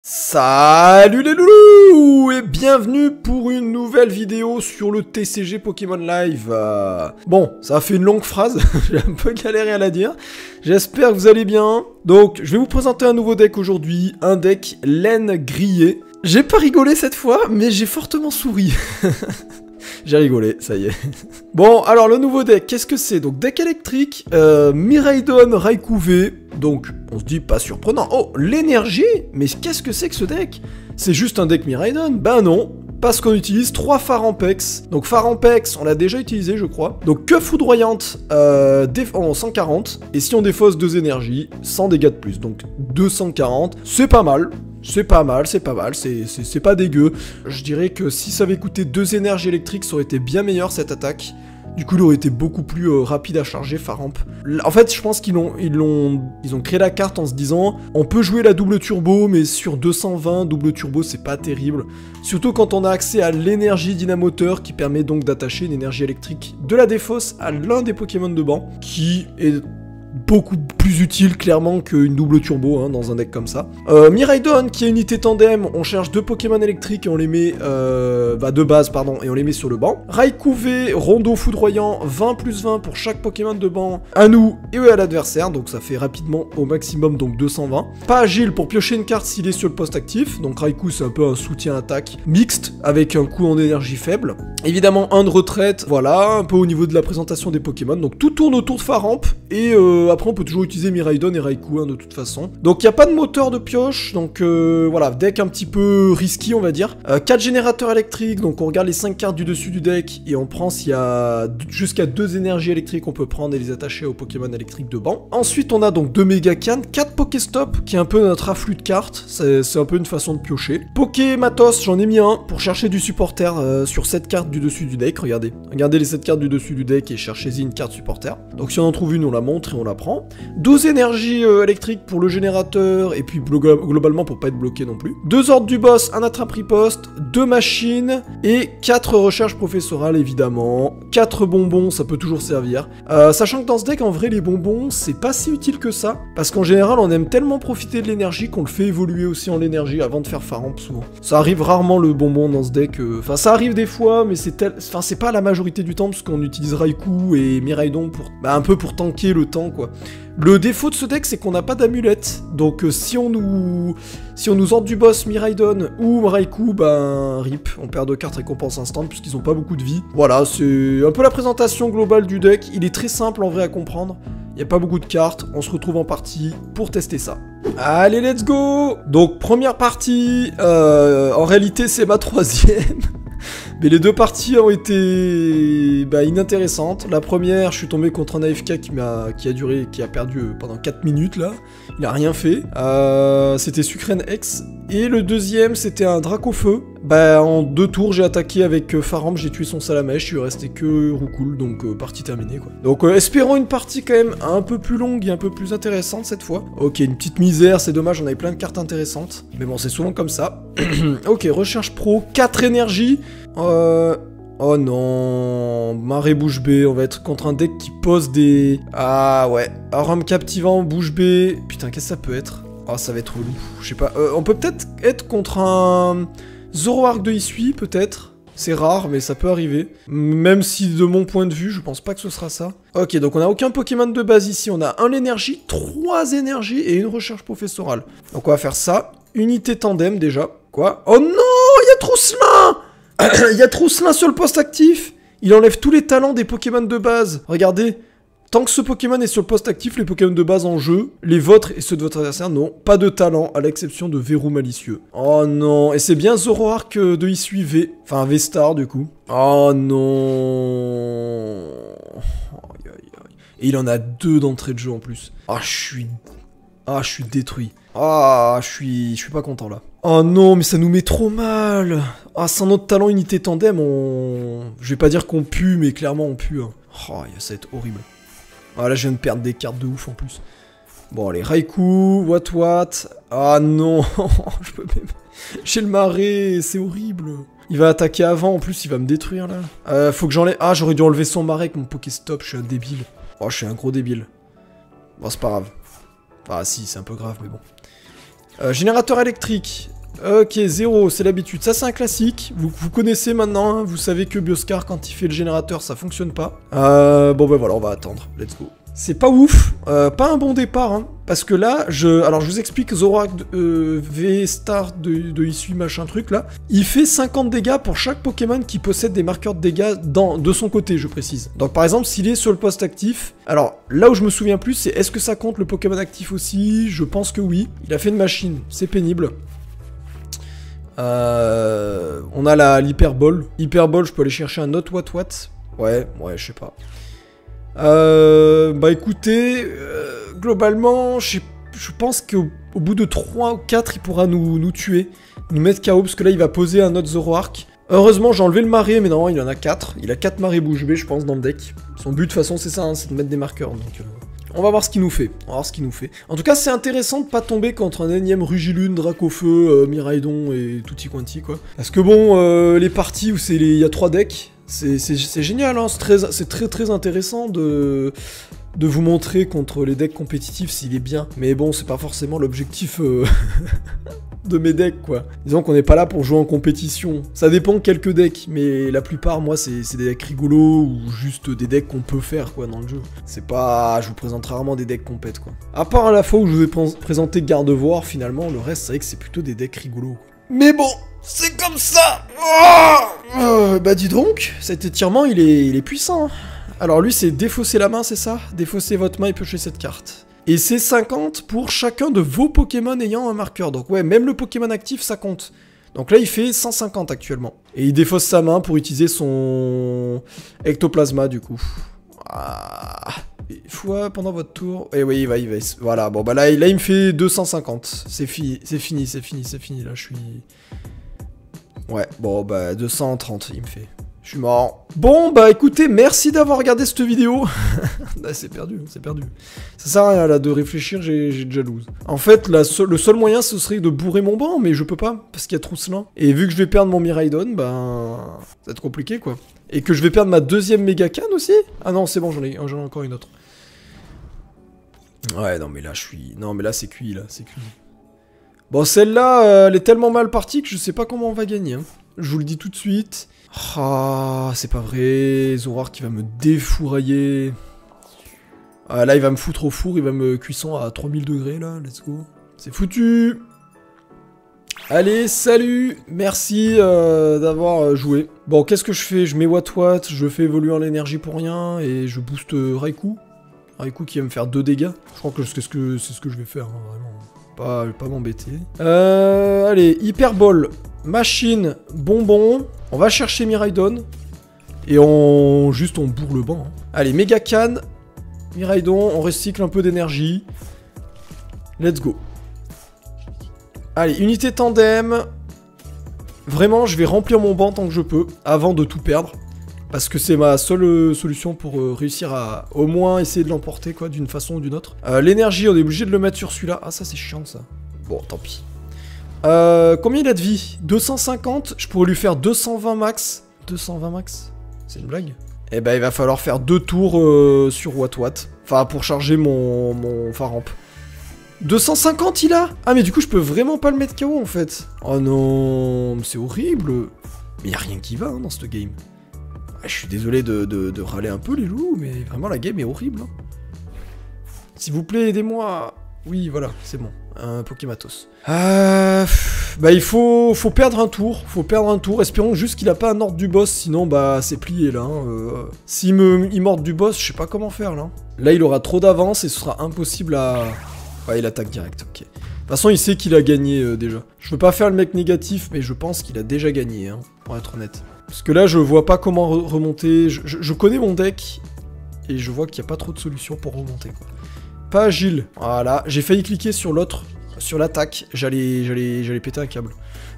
Salut les loulous et bienvenue pour une nouvelle vidéo sur le TCG Pokémon Live. Bon, ça a fait une longue phrase, j'ai un peu galéré à la dire. J'espère que vous allez bien. Donc, je vais vous présenter un nouveau deck aujourd'hui, un deck laine grillée. J'ai pas rigolé cette fois, mais j'ai fortement souri. J'ai rigolé, ça y est. Bon, alors le nouveau deck, qu'est-ce que c'est? Donc deck électrique, Miraidon, Raikou V. Donc, on se dit pas surprenant. Oh, l'énergie? Mais qu'est-ce que c'est que ce deck? C'est juste un deck Miraidon? Ben non, parce qu'on utilise 3 Farampex. Donc Farampex, on l'a déjà utilisé, je crois. Donc que foudroyante en 140. Et si on défausse 2 énergies, 100 dégâts de plus. Donc 240, c'est pas mal. C'est pas mal, c'est pas dégueu. Je dirais que si ça avait coûté 2 énergies électriques, ça aurait été bien meilleur cette attaque. Du coup, il aurait été beaucoup plus rapide à charger, Faramp. En fait, je pense qu'ils ont créé la carte en se disant on peut jouer la double turbo, mais sur 220, double turbo, c'est pas terrible. Surtout quand on a accès à l'énergie dynamoteur qui permet donc d'attacher une énergie électrique de la défausse à l'un des Pokémon de banc, qui est beaucoup plus utile clairement qu'une double turbo hein, dans un deck comme ça. Miraidon qui est unité tandem, on cherche 2 Pokémon électriques et on les met de base pardon et on les met sur le banc. Raikou V, Rondo foudroyant, 20+20 pour chaque Pokémon de banc à nous et à l'adversaire, donc ça fait rapidement au maximum donc 220. Pas agile pour piocher une carte s'il est sur le poste actif, donc Raikou c'est un peu un soutien attaque mixte avec un coût en énergie faible. Évidemment 1 de retraite, voilà, un peu au niveau de la présentation des Pokémon, donc tout tourne autour de Faramp et après on peut toujours utiliser Miraidon et Raikou hein, de toute façon. Donc il n'y a pas de moteur de pioche, donc voilà, deck un petit peu risky on va dire. 4 générateurs électriques, donc on regarde les 5 cartes du dessus du deck et on prend s'il y a jusqu'à 2 énergies électriques on peut prendre et les attacher aux Pokémon électriques de banc. Ensuite on a donc 2 méga cannes, 4 Pokéstop qui est un peu notre afflux de cartes, c'est un peu une façon de piocher. Pokématos, j'en ai mis un pour chercher du supporter sur cette carte du dessus du deck, regardez les 7 cartes du dessus du deck et cherchez-y une carte supporter. Donc si on en trouve une on la montre et on la prend. 12 énergies électriques pour le générateur et puis globalement pour pas être bloqué non plus. 2 ordres du boss, un attrape-riposte, 2 machines et 4 recherches professorales évidemment. 4 bonbons, ça peut toujours servir. Sachant que dans ce deck en vrai les bonbons c'est pas si utile que ça parce qu'en général on aime tellement profiter de l'énergie qu'on le fait évoluer aussi en l'énergie avant de faire Faramp souvent. Ça arrive rarement le bonbon dans ce deck, enfin ça arrive des fois mais c'est pas la majorité du temps parce qu'on utilise Raikou et Miraidon pour un peu pour tanker le temps quoi. Le défaut de ce deck, c'est qu'on n'a pas d'amulette, donc si on nous ordre du boss Miraidon ou Raikou, rip, on perd 2 cartes récompense instant puisqu'ils ont pas beaucoup de vie. Voilà, c'est un peu la présentation globale du deck, il est très simple en vrai à comprendre, il n'y a pas beaucoup de cartes, on se retrouve en partie pour tester ça. Allez, let's go! Donc première partie, en réalité c'est ma 3e. Mais les 2 parties ont été inintéressantes. La première, je suis tombé contre un AFK qui a perdu pendant 4 minutes là. Il a rien fait. C'était Sucrène X. Et le deuxième, c'était un Dracofeu. En 2 tours, j'ai attaqué avec Faramp, j'ai tué son Salamèche, il lui restait que Roucoule, donc partie terminée quoi. Donc espérons une partie quand même un peu plus longue et un peu plus intéressante cette fois. Ok, une petite misère, c'est dommage, on avait plein de cartes intéressantes. Mais bon, c'est souvent comme ça. Ok, recherche pro, 4 énergies. Oh non, marée bouche bée, on va être contre un deck qui pose des... Ah ouais, arôme captivant, bouche bée... Putain, qu'est-ce que ça peut être? Oh, ça va être relou, je sais pas. On peut peut-être être contre un Zoroark de Hisui, peut-être. C'est rare, mais ça peut arriver. Même si, de mon point de vue, je pense pas que ce sera ça. Ok, donc on a aucun Pokémon de base ici. On a 1 énergie, 3 énergies et une recherche professorale. Donc on va faire ça. Unité tandem, déjà. Quoi? Oh non, il y a Trousselin! Il y a Trousselin sur le poste actif. Il enlève tous les talents des Pokémon de base. Regardez. Tant que ce Pokémon est sur le poste actif, les Pokémon de base en jeu, les vôtres et ceux de votre adversaire n'ont pas de talent, à l'exception de Verrou malicieux. Oh non, et c'est bien Zoroark de Hisui V. Enfin, V-Star du coup. Oh non. Et il en a 2 d'entrée de jeu en plus. Ah, je suis détruit. Ah, je suis pas content là. Oh non, mais ça nous met trop mal. Ah, sans notre talent unité tandem, je vais pas dire qu'on pue, mais clairement on pue. Hein. Oh, ça va être horrible. Ah là je viens de perdre des cartes de ouf en plus. Bon allez, Raikou, what. Ah non, je peux même... J'ai le marais, c'est horrible. Il va attaquer avant, en plus il va me détruire là. Faut que j'enlève... Ah j'aurais dû enlever son marais avec mon Pokéstop, je suis un débile. Oh je suis un gros débile. Bon c'est pas grave. Ah si, c'est un peu grave mais bon. Générateur électrique. Ok, 0, c'est l'habitude. Ça, c'est un classique. Vous connaissez maintenant, hein. Vous savez que Bioscar, quand il fait le générateur, ça fonctionne pas. Bon, ben voilà, on va attendre. Let's go. C'est pas ouf. Pas un bon départ, hein. Parce que là, alors, je vous explique, Zoroark V-Star de Isui, machin truc, là. Il fait 50 dégâts pour chaque Pokémon qui possède des marqueurs de dégâts de son côté, je précise. Donc, par exemple, s'il est sur le poste actif... Alors, là où je me souviens plus, c'est est-ce que ça compte le Pokémon actif aussi? Je pense que oui. Il a fait une machine. C'est pénible. On a l'hyperbole. Hyperbole, je peux aller chercher un autre Watt. Ouais, je sais pas. Bah écoutez, globalement, je pense qu'au bout de 3 ou 4, il pourra nous tuer. Nous mettre KO, parce que là, il va poser un autre Zoroark. Heureusement, j'ai enlevé le marais, mais non, il en a 4. Il a 4 marées bouche bée, je pense, dans le deck. Son but, de toute façon, c'est ça, hein, c'est de mettre des marqueurs, donc... On va voir ce qu'il nous fait. En tout cas, c'est intéressant de pas tomber contre un énième Rugilune, Dracofeu, Miraidon et tutti quanti, quoi. Parce que bon, les parties où il y a 3 decks, c'est génial, hein. C'est très intéressant de vous montrer contre les decks compétitifs s'il est bien. Mais bon, c'est pas forcément l'objectif de mes decks, quoi. Disons qu'on n'est pas là pour jouer en compétition. Ça dépend de quelques decks, mais la plupart, moi, c'est des decks rigolos ou juste des decks qu'on peut faire, quoi, dans le jeu. C'est pas... Je vous présente rarement des decks compètes, quoi. À part à la fois où je vous ai présenté Gardevoir, finalement, le reste, c'est vrai que c'est plutôt des decks rigolos, quoi. Mais bon, c'est comme ça. Bah dis donc, cet étirement, il est puissant, hein. Alors lui, c'est défausser la main, c'est ça? Défausser votre main et piocher cette carte. Et c'est 50 pour chacun de vos Pokémon ayant un marqueur. Donc ouais, même le Pokémon actif, ça compte. Donc là, il fait 150 actuellement. Et il défausse sa main pour utiliser son Ectoplasma, du coup. Fois pendant votre tour... Et oui, il va... Voilà, bon, bah là, il me fait 250. C'est fini, là, je suis... Ouais, bon, bah, 230, il me fait... Je suis mort. Bon, bah écoutez, merci d'avoir regardé cette vidéo. C'est perdu. Ça sert à rien, là, de réfléchir, j'ai déjà lose. En fait, le seul moyen, ce serait de bourrer mon banc, mais je peux pas, parce qu'il y a Trousselin. Et vu que je vais perdre mon Miraidon, ben... ça va être compliqué, quoi. Et que je vais perdre ma deuxième Mégacane aussi. Ah non, c'est bon, j'en ai encore une autre. Ouais, non, mais là, Non, mais là, c'est cuit, là, c'est cuit. Bon, celle-là, elle est tellement mal partie que je sais pas comment on va gagner, hein. Je vous le dis tout de suite. Ah, c'est pas vrai. Zoroark qui va me défourailler. Ah, là, il va me foutre au four, il va me cuisson à 3000 degrés, là. Let's go. C'est foutu. Allez, salut. Merci d'avoir joué. Bon, qu'est-ce que je fais? Je mets Watt, je fais évoluer en énergie pour rien, et je booste Raikou. Raikou qui va me faire 2 dégâts. Je crois que c'est ce que je vais faire, hein, vraiment. Pas m'embêter. Allez, Hyperbole. Machine, bonbon. On va chercher Miraidon. Et on bourre le banc. Hein. Allez, Mégacane. Miraidon, on recycle un peu d'énergie. Let's go. Allez, unité tandem. Vraiment, je vais remplir mon banc tant que je peux, avant de tout perdre. Parce que c'est ma seule solution pour réussir à au moins essayer de l'emporter, quoi, d'une façon ou d'une autre. L'énergie, on est obligé de le mettre sur celui-là. Ah, ça, c'est chiant, ça. Bon, tant pis. Combien il a de vie? 250. Je pourrais lui faire 220 max. 220 max? C'est une blague? Eh ben, il va falloir faire 2 tours sur Watt. Enfin, pour charger mon Faramp. 250 il a? Ah, mais du coup, je peux vraiment pas le mettre KO, en fait. Oh non, c'est horrible. Mais y a rien qui va, hein, dans ce game. Ah, je suis désolé de râler un peu, les loups, mais vraiment, la game est horrible. Hein. S'il vous plaît, aidez-moi. Oui, voilà, c'est bon. Un Pokématos. Bah, il faut perdre un tour. Espérons juste qu'il a pas un ordre du boss, sinon, bah, c'est plié, là. Hein. S'il morde du boss, je sais pas comment faire, là. Là, il aura trop d'avance et ce sera impossible à... Ouais, il attaque direct, ok. De toute façon, il sait qu'il a gagné, déjà. Je veux pas faire le mec négatif, mais je pense qu'il a déjà gagné, hein, pour être honnête. Parce que là, je vois pas comment remonter. Je connais mon deck, et je vois qu'il n'y a pas trop de solutions pour remonter, quoi. Pas agile. Voilà, j'ai failli cliquer sur l'autre, sur l'attaque. J'allais péter un câble.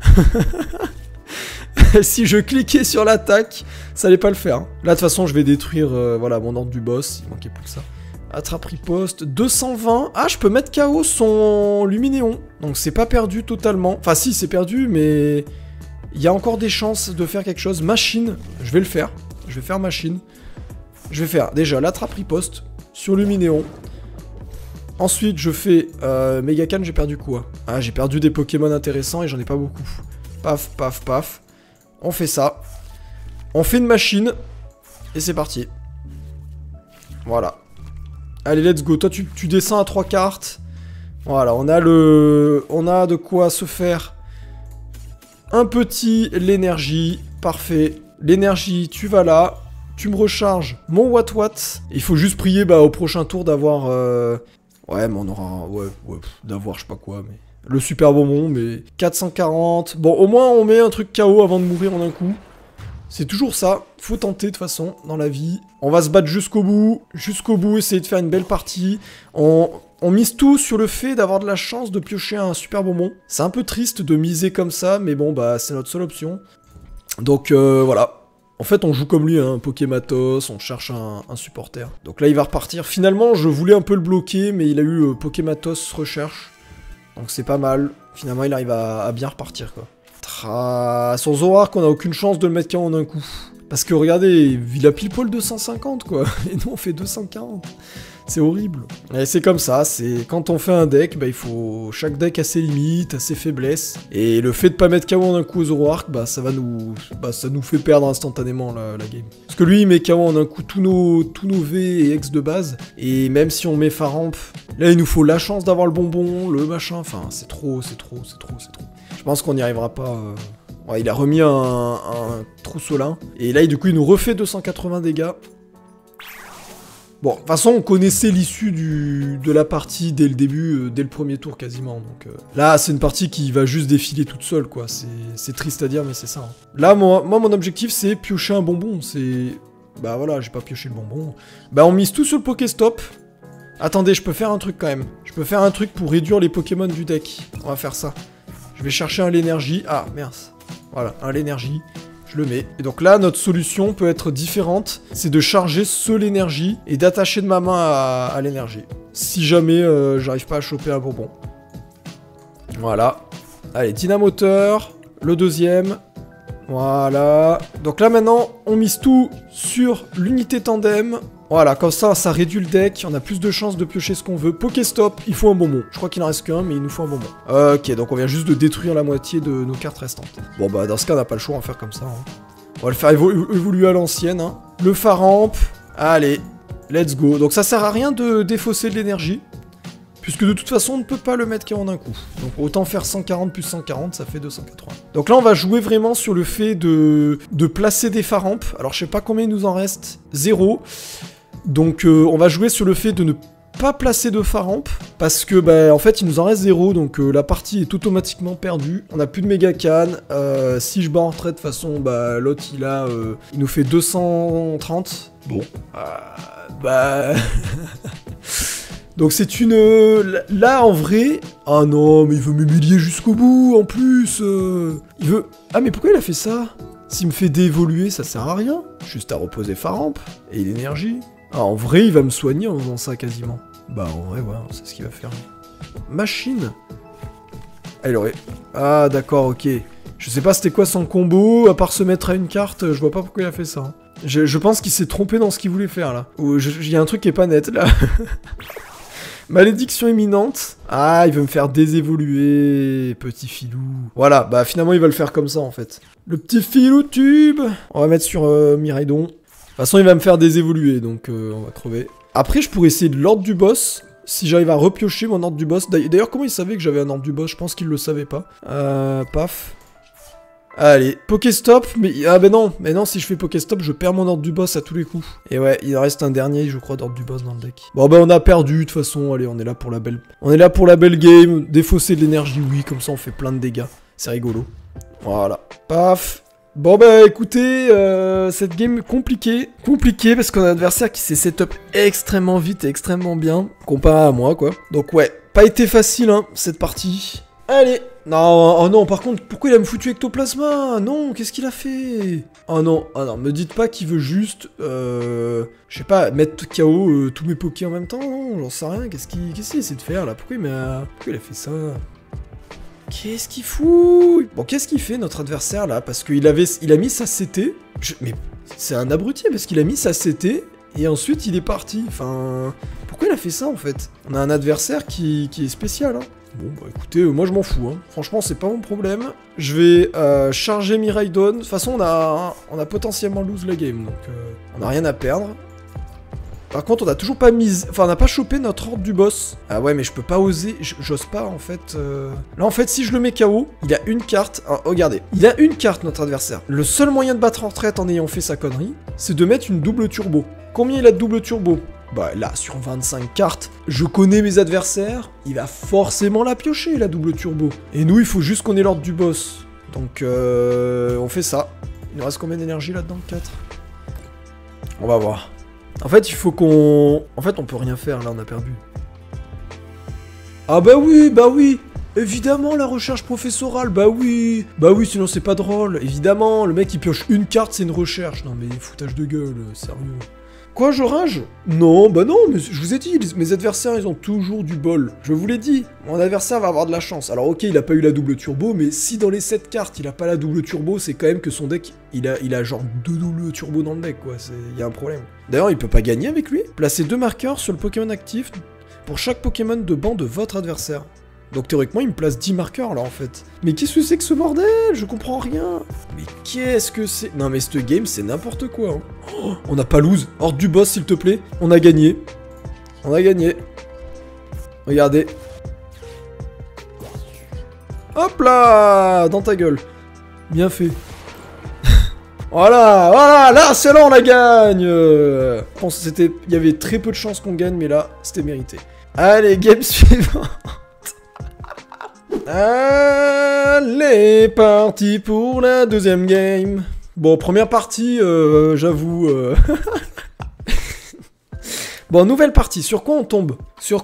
Si je cliquais sur l'attaque, ça allait pas le faire. Hein. Là, de toute façon, je vais détruire voilà, mon ordre du boss. Il manquait plus que ça. Attrape riposte. 220. Ah, je peux mettre KO son Luminéon. Donc, c'est pas perdu totalement. Enfin, si, c'est perdu, mais... Il y a encore des chances de faire quelque chose. Machine, je vais le faire. Je vais faire machine. Je vais faire déjà l'attrape riposte sur Luminéon. Ensuite, je fais Megacan, j'ai perdu quoi? Ah, j'ai perdu des Pokémon intéressants et j'en ai pas beaucoup. Paf, paf, paf. On fait ça. On fait une machine. Et c'est parti. Voilà. Allez, let's go. Toi, tu descends à 3 cartes. Voilà, on a de quoi se faire un petit l'énergie. Parfait. L'énergie, tu vas là. Tu me recharges mon Watt. Il faut juste prier au prochain tour d'avoir... Ouais, mais on aura... Ouais, d'avoir je sais pas quoi, mais... Le super bonbon, mais... 440... Bon, au moins, on met un truc KO avant de mourir en un coup. C'est toujours ça. Faut tenter, de toute façon, dans la vie. On va se battre jusqu'au bout. Jusqu'au bout, essayer de faire une belle partie. On mise tout sur le fait d'avoir de la chance de piocher un super bonbon. C'est un peu triste de miser comme ça, mais bon, c'est notre seule option. Donc, voilà. En fait, on joue comme lui, hein, Pokématos, on cherche un supporter. Donc là, il va repartir. Finalement, je voulais un peu le bloquer, mais il a eu Pokématos recherche. Donc c'est pas mal. Finalement, il arrive à bien repartir, quoi. Sur Zoroark, on a aucune chance de le mettre KO en un coup. Parce que regardez, il a pile poil 250, quoi. Et nous, on fait 240. C'est horrible. Et c'est comme ça, c'est quand on fait un deck, il faut... Chaque deck a ses limites, a ses faiblesses. Et le fait de pas mettre KO en un coup au Zoroark, ça nous fait perdre instantanément la game. Parce que lui, il met KO en un coup tous nos V et X de base. Et même si on met Faramp, là, il nous faut la chance d'avoir le bonbon, le machin. Enfin, c'est trop. Je pense qu'on n'y arrivera pas... Ouais, il a remis un trousseau-là. Et là, du coup, il nous refait 280 dégâts. Bon, de toute façon, on connaissait l'issue de la partie dès le début, dès le premier tour quasiment. Donc là, c'est une partie qui va juste défiler toute seule, quoi. C'est triste à dire, mais c'est ça. Hein. Là, moi, mon objectif, c'est piocher un bonbon. C'est... voilà, j'ai pas pioché le bonbon. On mise tout sur le Pokéstop. Attendez, je peux faire un truc quand même. Je peux faire un truc pour réduire les Pokémon du deck. On va faire ça. Je vais chercher un l'énergie. Ah, merde. Voilà, un l'énergie. Je le mets. Et donc là, notre solution peut être différente. C'est de charger l'énergie et d'attacher de ma main à l'énergie. Si jamais j'arrive pas à choper un bonbon. Voilà. Allez, dynamoteur. Le deuxième. Voilà. Donc là, maintenant, on mise tout sur l'unité tandem. Voilà, comme ça, ça réduit le deck, on a plus de chances de piocher ce qu'on veut. Pokéstop, il faut un bonbon. Je crois qu'il en reste qu'un, mais il nous faut un bonbon. Ok, donc on vient juste de détruire la moitié de nos cartes restantes. Bon, dans ce cas, on n'a pas le choix, on va faire comme ça. Hein. On va le faire évoluer à l'ancienne. Hein. Le Faramp, allez, let's go. Donc ça sert à rien de défausser de l'énergie, puisque de toute façon, on ne peut pas le mettre qu'en un coup. Donc autant faire 140 plus 140, ça fait 280. Donc là, on va jouer vraiment sur le fait de placer des Faramp. Alors, je sais pas combien il nous en reste. 0. Donc on va jouer sur le fait de ne pas placer de Faramp, parce que en fait il nous en reste 0, donc la partie est automatiquement perdue. On n'a plus de Megacan, si je bats en retraite de toute façon, l'autre il nous fait 230. Bon, donc c'est une... Là en vrai... Ah non, mais il veut m'humilier jusqu'au bout en plus. Il veut... Ah mais pourquoi il a fait ça? S'il me fait déévoluer, ça sert à rien. Juste à reposer Faramp et l'énergie. Ah, en vrai, il va me soigner en faisant ça quasiment. En vrai, ouais, c'est ce qu'il va faire. Machine. Ah, il aurait... Ah, d'accord, ok. Je sais pas c'était quoi son combo, à part se mettre à une carte, je vois pas pourquoi il a fait ça. Hein. Je pense qu'il s'est trompé dans ce qu'il voulait faire, là. Il y a un truc qui est pas net, là. Malédiction imminente. Ah, il veut me faire désévoluer, petit filou. Voilà, finalement, il va le faire comme ça, en fait. Le petit filou tube. On va mettre sur Miraidon. De toute façon, il va me faire désévoluer, donc on va crever. Après, je pourrais essayer de l'ordre du boss, si j'arrive à repiocher mon ordre du boss. D'ailleurs, comment il savait que j'avais un ordre du boss? Je pense qu'il le savait pas. Paf. Allez, Pokéstop, mais... Ah mais non, si je fais Pokéstop, je perds mon ordre du boss à tous les coups. Et ouais, il reste un dernier, je crois, d'ordre du boss dans le deck. Bon, on a perdu, de toute façon, allez, on est là pour la belle... On est là pour la belle game, défausser de l'énergie, oui, comme ça on fait plein de dégâts. C'est rigolo. Voilà. Paf. Bon écoutez, cette game compliquée parce qu'on a un adversaire qui s'est setup extrêmement vite et extrêmement bien, comparé à moi quoi. Donc ouais, pas été facile hein, cette partie. Allez. Non, oh non, par contre, pourquoi il a me foutu Ectoplasma? Non, qu'est-ce qu'il a fait? Oh non, me dites pas qu'il veut juste, je sais pas, mettre KO tous mes Pokés en même temps, non, j'en sais rien, qu'est-ce qu'il essaie de faire là? Pourquoi il a fait ça? Qu'est-ce qu'il fout? Bon, qu'est-ce qu'il fait notre adversaire là? Parce qu'il a mis sa CT. Mais c'est un abruti parce qu'il a mis sa CT et ensuite il est parti. Enfin, pourquoi il a fait ça en fait? On a un adversaire qui est spécial, hein. Bon, bah écoutez, moi je m'en fous, hein. Franchement, c'est pas mon problème. Je vais charger Miraidon. De toute façon, on a potentiellement lose la game, donc on n'a rien à perdre. Par contre, on a toujours pas mis... Enfin, on n'a pas chopé notre ordre du boss. Ah ouais, mais je peux pas oser... J'ose pas, en fait... Là, en fait, si je le mets KO, il a une carte... Ah, regardez, il a une carte, notre adversaire. Le seul moyen de battre en retraite en ayant fait sa connerie, c'est de mettre une double turbo. Combien il a de double turbo? Bah là, sur 25 cartes, je connais mes adversaires, il va forcément la piocher, la double turbo. Et nous, il faut juste qu'on ait l'ordre du boss. Donc, on fait ça. Il nous reste combien d'énergie là-dedans? 4. On va voir. En fait, il faut qu'on... En fait, on peut rien faire, là, on a perdu. Ah bah oui, évidemment, la recherche professorale, bah oui, sinon c'est pas drôle, évidemment, le mec il pioche une carte, c'est une recherche. Non mais foutage de gueule, sérieux. Quoi, je rage? Non, bah non, mais je vous ai dit, mes adversaires, ils ont toujours du bol. Je vous l'ai dit, mon adversaire va avoir de la chance. Alors ok, il a pas eu la double turbo, mais si dans les 7 cartes, il a pas la double turbo, c'est quand même que son deck, il a genre 2 double turbo dans le deck, quoi. Il y a un problème. D'ailleurs, il peut pas gagner avec lui. Placez 2 marqueurs sur le Pokémon actif pour chaque Pokémon de banc de votre adversaire. Donc théoriquement, il me place 10 marqueurs, là, en fait. Mais qu'est-ce que c'est que ce bordel? Je comprends rien. Mais qu'est-ce que c'est? Non, mais cette game, c'est n'importe quoi. Hein. Oh, on n'a pas lose. Hors du boss, s'il te plaît. On a gagné. On a gagné. Regardez. Hop là! Dans ta gueule. Bien fait. Voilà, là, c'est là, on la gagne. Je pense que il y avait très peu de chances qu'on gagne, mais là, c'était mérité. Allez, game suivant. Allez, parti pour la deuxième game. Bon, première partie, j'avoue... Bon, nouvelle partie, sur quoi on tombe?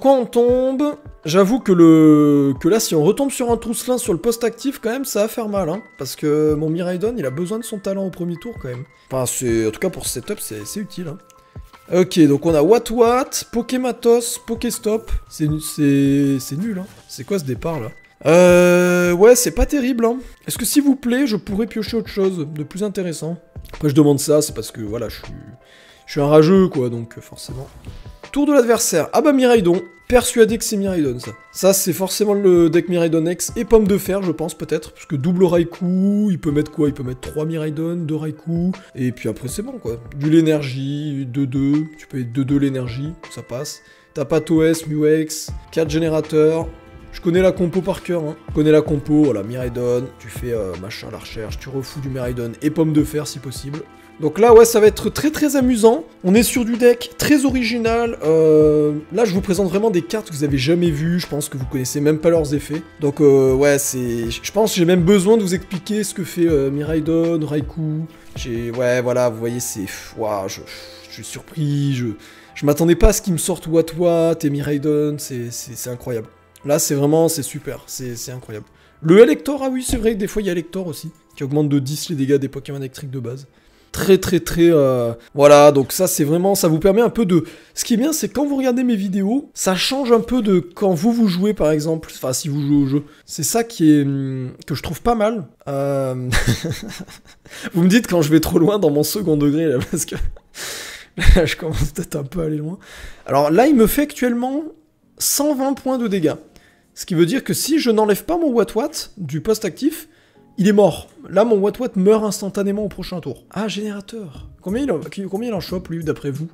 J'avoue que là, si on retombe sur un trousselin sur le poste actif, quand même, ça va faire mal, hein. Parce que mon Miraidon, il a besoin de son talent au premier tour, quand même. Enfin, en tout cas, pour ce setup, c'est utile, hein. Ok, donc on a What, Pokématos, Pokéstop. C'est nul, hein. C'est quoi ce départ, là? Ouais, c'est pas terrible, hein. Est-ce que, s'il vous plaît, je pourrais piocher autre chose de plus intéressant? Après, je demande ça, c'est parce que, voilà, je suis un rageux, quoi, donc, forcément. Tour de l'adversaire. Ah bah, Miraidon. Persuadé que c'est Miraidon, ça. Ça, c'est forcément le deck Miraidon X et Pomme de Fer, je pense, peut-être. Parce que double Raikou, il peut mettre quoi? Il peut mettre 3 Miraidon, 2 Raikou, et puis après, c'est bon, quoi. Du l'énergie, 2-2, tu peux être 2-2 l'énergie, ça passe. T'as Patos, Muex, 4 générateurs. Je connais la compo par cœur, hein. Je connais la compo, voilà, Miraidon, tu fais machin, la recherche, tu refous du Miraidon et Pomme de Fer si possible. Donc là, ouais, ça va être très très amusant. On est sur du deck très original. Là, je vous présente vraiment des cartes que vous avez jamais vues. Je pense que vous connaissez même pas leurs effets. Donc, ouais, je pense que j'ai même besoin de vous expliquer ce que fait Miraidon, Raikou. Ouais, voilà, vous voyez, c'est... Waouh, je suis surpris, je m'attendais pas à ce qu'ils me sortent What et Miraidon, c'est incroyable. Là, c'est super, c'est incroyable. Le Elector, ah oui, c'est vrai que des fois, il y a Elector aussi, qui augmente de 10 les dégâts des Pokémon électriques de base. Très... Voilà, donc ça, c'est vraiment... Ça vous permet un peu de... Ce qui est bien, c'est quand vous regardez mes vidéos, ça change un peu de quand vous jouez, par exemple. Enfin, si vous jouez au jeu. C'est ça qui est... que je trouve pas mal. Vous me dites quand je vais trop loin dans mon second degré, là, parce que... là, je commence peut-être un peu à aller loin. Alors là, il me fait actuellement 120 points de dégâts. Ce qui veut dire que si je n'enlève pas mon What du poste actif, il est mort. Là, mon What meurt instantanément au prochain tour. Ah, générateur. Combien il en chope, lui, d'après vous?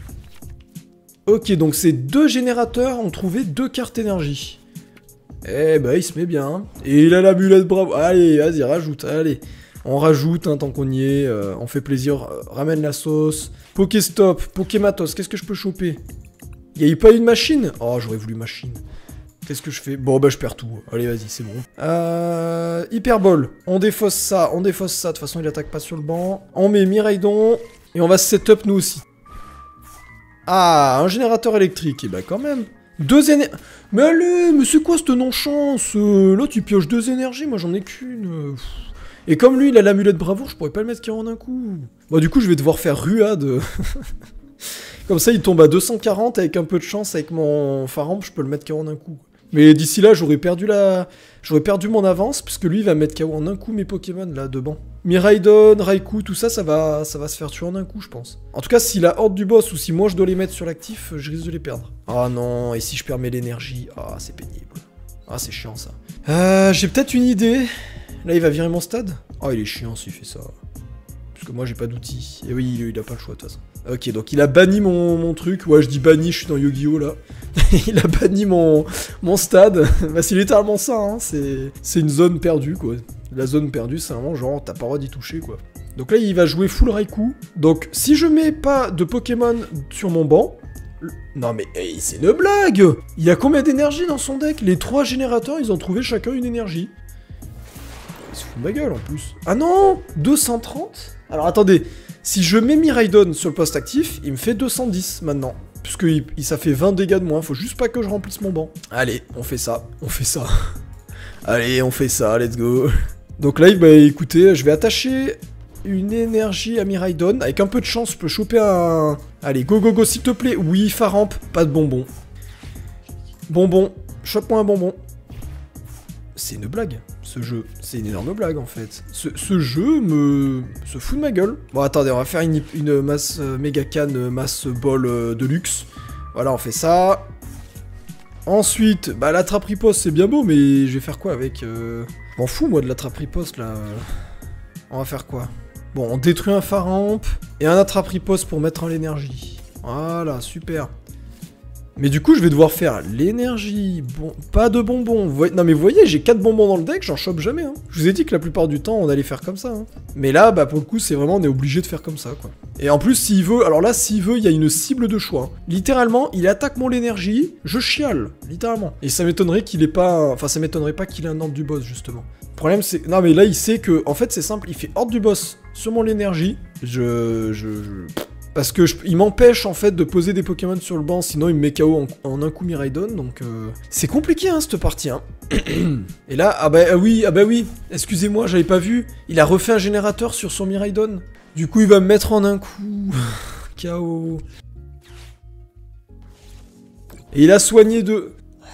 Ok, donc ces 2 générateurs ont trouvé 2 cartes énergie. Eh ben, il se met bien. Et il a l'amulette bravo. Allez, vas-y, rajoute, allez. On rajoute, hein, tant qu'on y est. On fait plaisir. Ramène la sauce. Pokéstop, Pokématos, qu'est-ce que je peux choper? Il n'y a pas eu de machine? Oh, j'aurais voulu machine. Qu'est-ce que je fais? Bon, bah, je perds tout. Allez, vas-y, c'est bon. Hyperball. On défausse ça. De toute façon, il attaque pas sur le banc. On met Miraidon. Et on va setup nous aussi. Ah, un générateur électrique. Et bah, quand même. 2 énergies. Mais allez, mais c'est quoi cette non-chance? Là, tu pioches 2 énergies. Moi, j'en ai qu'une. Et comme lui, il a l'amulette bravoure, je pourrais pas le mettre en un coup. Bon, du coup, je vais devoir faire ruade. Comme ça, il tombe à 240 avec un peu de chance. Avec mon Faramp, je peux le mettre en un coup. Mais d'ici là, j'aurais perdu mon avance, puisque lui, il va mettre KO en un coup mes Pokémon, là, de banc. Miraidon, Raikou, tout ça, ça va se faire tuer en un coup, je pense. En tout cas, si la horde du boss, ou si moi je dois les mettre sur l'actif, je risque de les perdre. Ah non, et si je perds l'énergie, ah, c'est pénible. Ah, c'est chiant, ça. J'ai peut-être une idée. Là, il va virer mon stade. Oh, il est chiant s'il fait ça. Parce que moi, j'ai pas d'outils. Et oui, il a pas le choix, de toute façon. Ok, donc il a banni mon truc. Ouais, je dis banni, je suis dans Yu-Gi-Oh, là. Il a banni mon stade. Bah, c'est littéralement ça, hein. C'est une zone perdue, quoi. La zone perdue, c'est vraiment genre, t'as pas le droit d'y toucher, quoi. Donc là, il va jouer full Raikou. Donc, si je mets pas de Pokémon sur mon banc... Non mais hey, c'est une blague. Il y a combien d'énergie dans son deck? Les 3 générateurs, ils ont trouvé chacun une énergie. Ils se foutent de ma gueule, en plus. Ah non, 230. Alors, attendez. Si je mets Miraidon sur le poste actif, il me fait 210 maintenant. Puisque ça fait 20 dégâts de moins. Faut juste pas que je remplisse mon banc. Allez, on fait ça. On fait ça. Allez, on fait ça. Let's go. Donc là, bah écoutez, je vais attacher une énergie à Miraidon. Avec un peu de chance, je peux choper un... Allez, go, go, go, s'il te plaît. Oui, Faramp, pas de bonbons. Bonbon. Chope-moi un bonbon. C'est une blague, ce jeu. C'est une énorme blague, en fait. Ce jeu se fout de ma gueule. Bon, attendez, on va faire une masse Megacan, masse ball de luxe. Voilà, on fait ça. Ensuite, bah, l'attrape-riposte, c'est bien beau, mais je vais faire quoi avec... M'en fous, moi, de l'attrape-riposte, là. On va faire quoi? Bon, on détruit un Faramp et un attrape-riposte pour mettre en l'énergie. Voilà, super. Mais du coup, je vais devoir faire l'énergie. Bon, pas de bonbons. Non, mais vous voyez, j'ai 4 bonbons dans le deck, j'en chope jamais. Hein. Je vous ai dit que la plupart du temps, on allait faire comme ça. Hein. Mais là, bah, pour le coup, c'est vraiment, on est obligé de faire comme ça, quoi. Et en plus, s'il veut, alors là, s'il veut, il y a une cible de choix. Hein. Littéralement, il attaque mon l'énergie, je chiale, littéralement. Et ça m'étonnerait qu'il ait pas... Enfin, ça m'étonnerait pas qu'il ait un ordre du boss, justement. Le problème, c'est... Non, mais là, il sait que... En fait, c'est simple, il fait ordre du boss sur mon l'énergie. Parce que il m'empêche en fait de poser des Pokémon sur le banc, sinon il me met KO en un coup Miraidon, donc c'est compliqué hein cette partie hein. Et là, ah bah oui, excusez-moi, j'avais pas vu, il a refait un générateur sur son Miraidon. Du coup il va me mettre en un coup, KO. Et il a soigné de...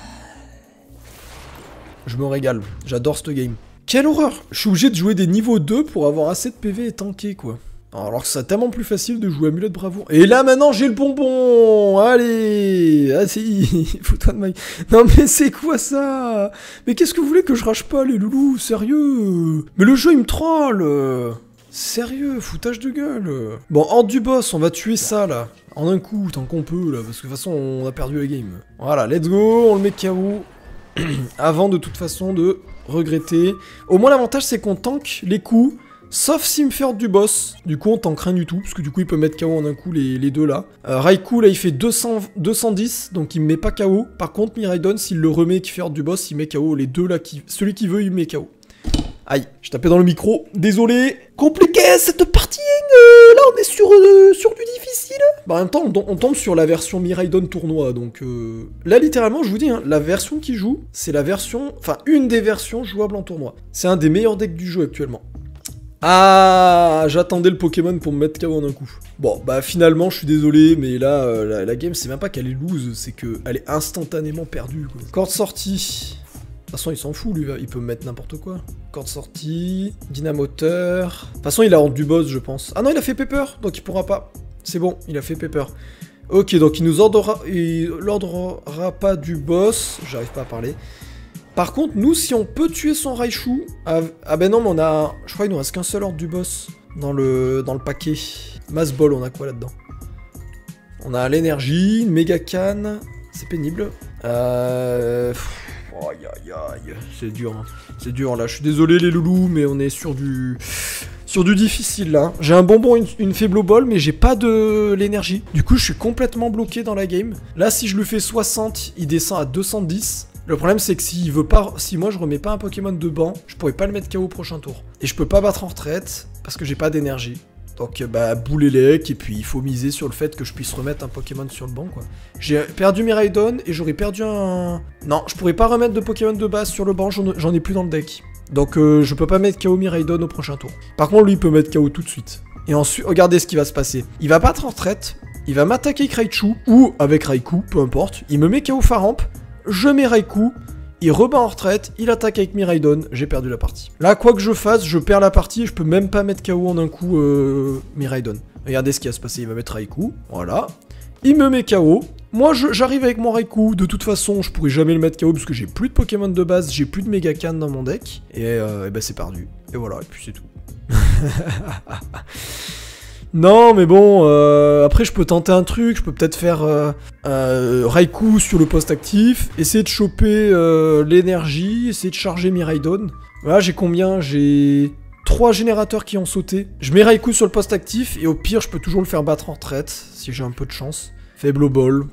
Je me régale, j'adore ce game. Quelle horreur! Je suis obligé de jouer des niveaux 2 pour avoir assez de PV et tanker quoi. Alors que c'est tellement plus facile de jouer Amulette Bravoure. Et là, maintenant, j'ai le bonbon. Allez. Ah si, fous-toi de ma... Non mais c'est quoi ça? Mais qu'est-ce que vous voulez que je rage pas, les loulous? Sérieux? Mais le jeu, il me troll. Sérieux, foutage de gueule. Bon, hors du boss, on va tuer ça, là. En un coup, tant qu'on peut, là. Parce que de toute façon, on a perdu la game. Voilà, let's go. On le met KO. Avant, de toute façon, de regretter. Au moins, l'avantage, c'est qu'on tank les coups. Sauf s'il me fait hors du boss. Du coup, on tank rien du tout, parce que du coup, il peut mettre KO en un coup les deux là. Raikou, là, il fait 210, donc il me met pas KO. Par contre, Miraidon, s'il le remet et qu'il fait hors du boss, il met KO. Les deux là, celui qui veut, il met KO. Aïe, je tapais dans le micro. Désolé. Compliqué cette partie. Là, on est sur du difficile. Bah, en même temps, on tombe sur la version Miraidon tournoi, donc... Là, littéralement, je vous dis, hein, la version qui joue, c'est la version... Enfin, une des versions jouables en tournoi. C'est un des meilleurs decks du jeu actuellement. Ah, j'attendais le Pokémon pour me mettre KO en un coup. Bon, bah finalement, je suis désolé, mais là, la game, c'est même pas qu'elle est lose, c'est qu'elle est instantanément perdue, quoi. Corde sortie. De toute façon, il s'en fout, lui, il peut me mettre n'importe quoi. Corde sortie, dynamoteur. De toute façon, il a honte du boss, je pense. Ah non, il a fait Pepper, donc il pourra pas. C'est bon, il a fait Pepper. Ok, donc il nous ordrera pas du boss. J'arrive pas à parler. Par contre, nous, si on peut tuer son Raichu... Ah ben non, mais on a... Je crois qu'il nous reste qu'un seul ordre du boss dans le paquet. Mass Ball, on a quoi là-dedans? On a l'énergie, une méga canne. C'est pénible. Aïe aïe aïe. C'est dur, hein. C'est dur, là. Je suis désolé, les loulous, mais on est sur du difficile, là. J'ai un bonbon, une faible ball, mais j'ai pas de l'énergie. Du coup, je suis complètement bloqué dans la game. Là, si je lui fais 60, il descend à 210. Le problème, c'est que si moi je remets pas un Pokémon de banc, je pourrais pas le mettre KO au prochain tour. Et je peux pas battre en retraite, parce que j'ai pas d'énergie. Donc, bah, boule élec, et puis il faut miser sur le fait que je puisse remettre un Pokémon sur le banc, quoi. J'ai perdu Miraidon, et j'aurais perdu un... Non, je pourrais pas remettre de Pokémon de base sur le banc, j'en ai plus dans le deck. Donc, je peux pas mettre KO Miraidon au prochain tour. Par contre, lui, il peut mettre KO tout de suite. Et ensuite, regardez ce qui va se passer. Il va battre en retraite, il va m'attaquer avec Raichu, ou avec Raikou, peu importe. Il me met KO Faramp. je mets Raikou, il rebat en retraite, il attaque avec Miraidon, j'ai perdu la partie. Là, quoi que je fasse, je perds la partie et je peux même pas mettre KO en un coup Miraidon. Regardez ce qui va se passer, il va mettre Raikou, voilà. Il me met KO. Moi, j'arrive avec mon Raikou. De toute façon, je pourrais jamais le mettre KO parce que j'ai plus de Pokémon de base, j'ai plus de Megacan dans mon deck. Et ben c'est perdu. Et voilà, et puis c'est tout. Non, mais bon, après je peux tenter un truc, je peux peut-être faire Raikou sur le poste actif, essayer de choper l'énergie, essayer de charger Miraidon. Voilà, j'ai combien? J'ai 3 générateurs qui ont sauté. Je mets Raikou sur le poste actif, et au pire, je peux toujours le faire battre en retraite, si j'ai un peu de chance. Faible au bol.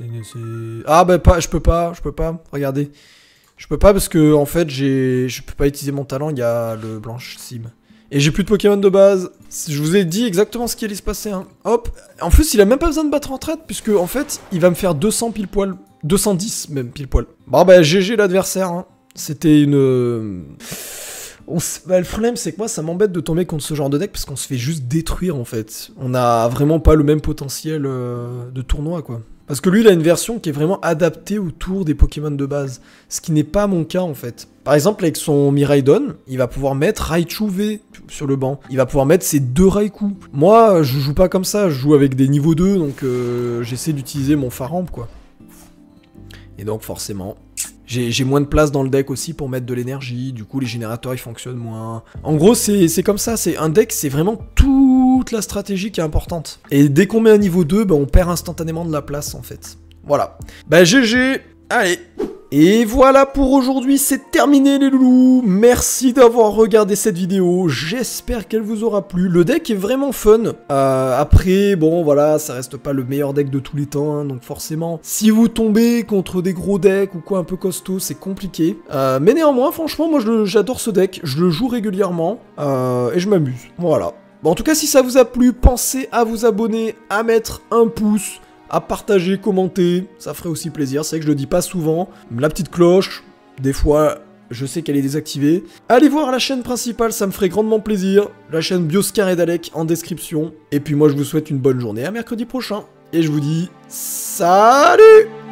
Ah bah je peux pas, regardez. Je peux pas parce que, en fait, je peux pas utiliser mon talent, il y a le blanche sim. Et j'ai plus de Pokémon de base. Je vous ai dit exactement ce qui allait se passer, hein. Hop. En plus, il a même pas besoin de battre en retraite, puisque, en fait, il va me faire 200 pile poil. 210 même pile poil. Bon, bah, GG l'adversaire, hein. C'était une... Bah, le problème, c'est que moi, ça m'embête de tomber contre ce genre de deck, parce qu'on se fait juste détruire, en fait. On a vraiment pas le même potentiel de tournoi, quoi. Parce que lui, il a une version qui est vraiment adaptée autour des Pokémon de base. Ce qui n'est pas mon cas, en fait. Par exemple, avec son Miraidon, il va pouvoir mettre Raichu V sur le banc. Il va pouvoir mettre ses 2 Raikou. Moi, je joue pas comme ça. Je joue avec des niveaux 2, donc j'essaie d'utiliser mon Faramp, quoi. Et donc, forcément... J'ai moins de place dans le deck aussi pour mettre de l'énergie, du coup les générateurs ils fonctionnent moins. En gros c'est comme ça, c'est un deck, c'est vraiment toute la stratégie qui est importante. Et dès qu'on met un niveau 2, bah, on perd instantanément de la place en fait. Voilà. Bah GG, allez. Et voilà pour aujourd'hui, c'est terminé les loulous. Merci d'avoir regardé cette vidéo, j'espère qu'elle vous aura plu. Le deck est vraiment fun. Après, bon voilà, ça reste pas le meilleur deck de tous les temps, hein, donc forcément, si vous tombez contre des gros decks ou quoi un peu costaud, c'est compliqué. Mais néanmoins, franchement, moi j'adore ce deck, je le joue régulièrement et je m'amuse. Voilà. Bon, en tout cas, si ça vous a plu, pensez à vous abonner, à mettre un pouce, à partager, commenter, ça ferait aussi plaisir, c'est vrai que je le dis pas souvent. La petite cloche, des fois, je sais qu'elle est désactivée. Allez voir la chaîne principale, ça me ferait grandement plaisir. La chaîne Bioscar et Dalek en description. Et puis moi, je vous souhaite une bonne journée, à mercredi prochain. Et je vous dis, salut!